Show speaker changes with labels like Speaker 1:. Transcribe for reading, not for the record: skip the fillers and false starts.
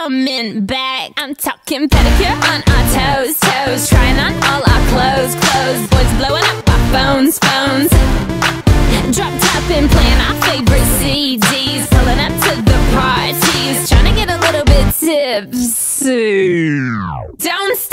Speaker 1: coming back. I'm talking pedicure on our toes, toes. Trying on all our clothes, clothes. Boys blowing up our phones, phones. Drop top and playing our favorite CDs. Pulling up to the parties, trying to get a little bit tipsy. Don't